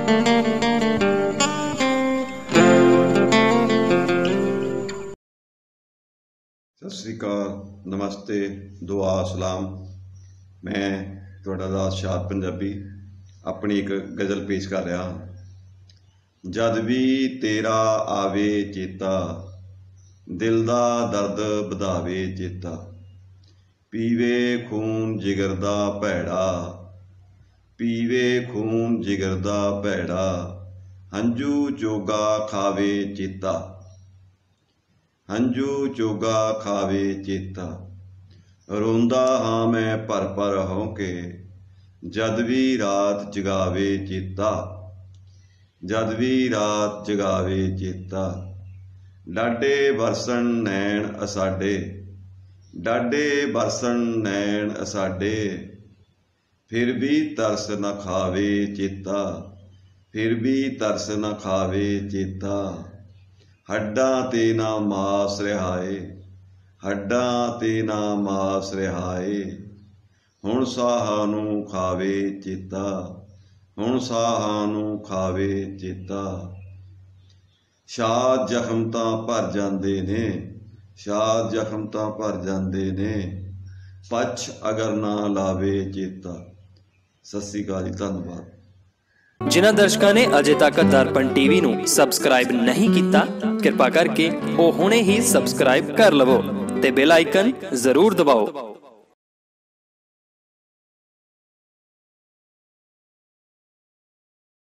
सत श्री अकाल, नमस्ते, दुआ सलाम। मैं तुहाडा दास शाद पंजाबी अपनी एक गज़ल पेश कर रहा हाँ। जद भी तेरा आवे चेता, दिल दा दर्द वधावे चेता, पीवे खून जिगर दा भैड़ा, पीवे खून जिगर दा भैड़ा, हंझू चोगा खावे चेता, हंझू चोगा खावे चेता। रोंदा हाँ मैं भर भर होके, जद भी रात जगावे चेता, जद भी रात जगावे चेता। डाडे बरसन नैन असाडे, डाडे बरसन नैन असाडे, फिर भी तरस न खावे चेता, फिर भी तरस न खावे चेता। हड्डां ते ना मास रिहाए, हड्डां ते ना मास रिहाए, हुण साहां नूं खावे चेता, हुण साहां नूं खावे चेता। शाद जख्म तां भर जांदे ने, शाद जख्म तां भर जांदे ने, पछ अगर ना लावे चेता। सत श्री अकाल जी, धन्नवाद। जिन्हां दर्शकों ने अजे तक दर्पण टीवी नूं सबसक्राइब नहीं किया, कृपा करके वो हुणे ही सबसक्राइब कर लवो ते बेल आइकन जरूर दबाओ।